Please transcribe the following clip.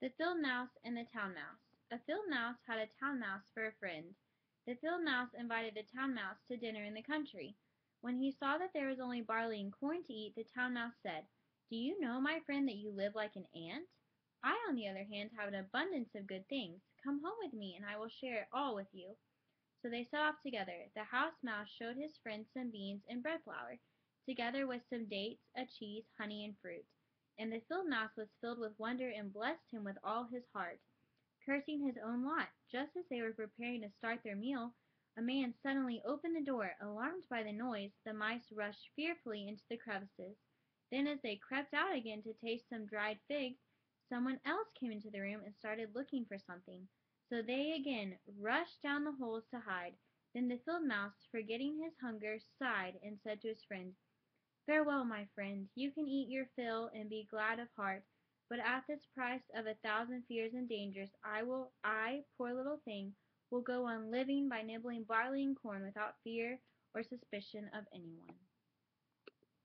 The Field Mouse and the Town Mouse. A field mouse had a town mouse for a friend. The field mouse invited the town mouse to dinner in the country. When he saw that there was only barley and corn to eat, the town mouse said, "Do you know, my friend, that you live like an ant? I, on the other hand, have an abundance of good things. Come home with me, and I will share it all with you." So they set off together. The house mouse showed his friend some beans and bread flour, together with some dates, a cheese, honey, and fruit. And the field mouse was filled with wonder and blessed him with all his heart. Cursing his own lot, just as they were preparing to start their meal, a man suddenly opened the door. Alarmed by the noise, the mice rushed fearfully into the crevices. Then, as they crept out again to taste some dried figs, someone else came into the room and started looking for something. So they again rushed down the holes to hide. Then the field mouse, forgetting his hunger, sighed and said to his friend, "Farewell, my friend. You can eat your fill and be glad of heart, but at this price of 1,000 fears and dangers, I, poor little thing, will go on living by nibbling barley and corn without fear or suspicion of anyone."